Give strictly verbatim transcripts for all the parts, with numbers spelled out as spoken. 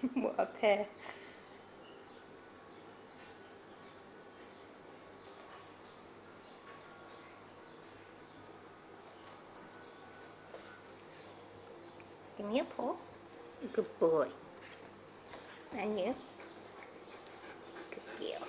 What a pair. Give me a paw. Good boy. And you. Good girl.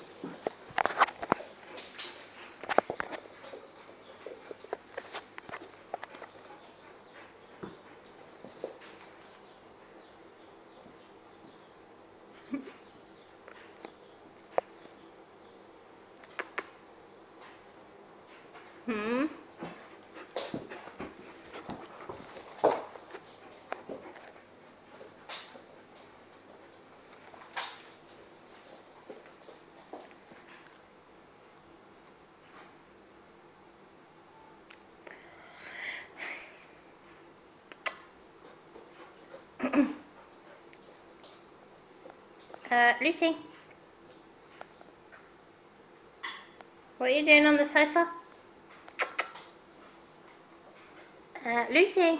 Hmm? uh, Lucy? What are you doing on the sofa? Uh, Lucy?